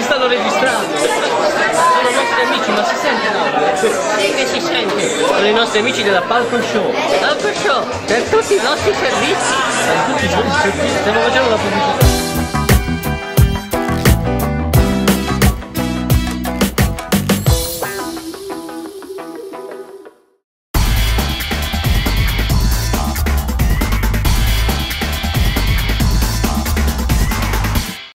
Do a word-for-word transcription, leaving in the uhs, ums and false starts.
stanno registrando. Sono i nostri amici, ma si sente l'audio? Sì che si sente. Sono i nostri amici della Palco Show. Palco Show, per tutti i nostri servizi. Per tutti i nostri servizi. Stiamo facendo la pubblicità.